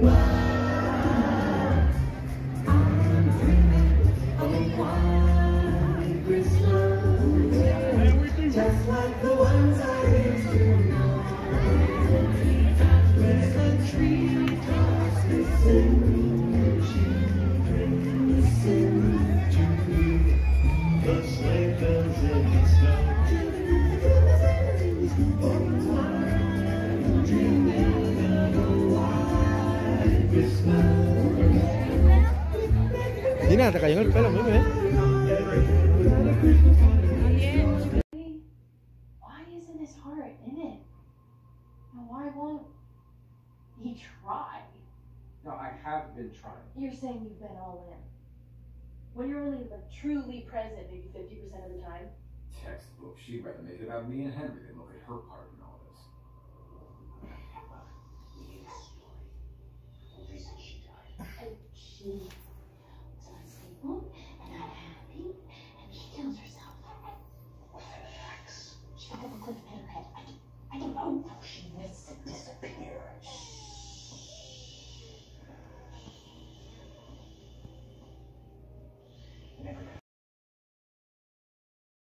Just like the ones I used to know. With the treetops listen, children listen to me. The sleigh bells in the snow. Dreaming of a white Christmas. Tí nào ta cài những cái lồng nữa. His heart in it. Now why won't he try? No, I have been trying. You're saying you've been all in. When you're only like truly present maybe 50% of the time. Textbook. She'd rather make it about me and Henry than look at her part in all this. And she was unstable and unhappy and she kills herself. With an axe. She got up a cliff and hit her head. I don't know. No, she needs to disappear. Never gonna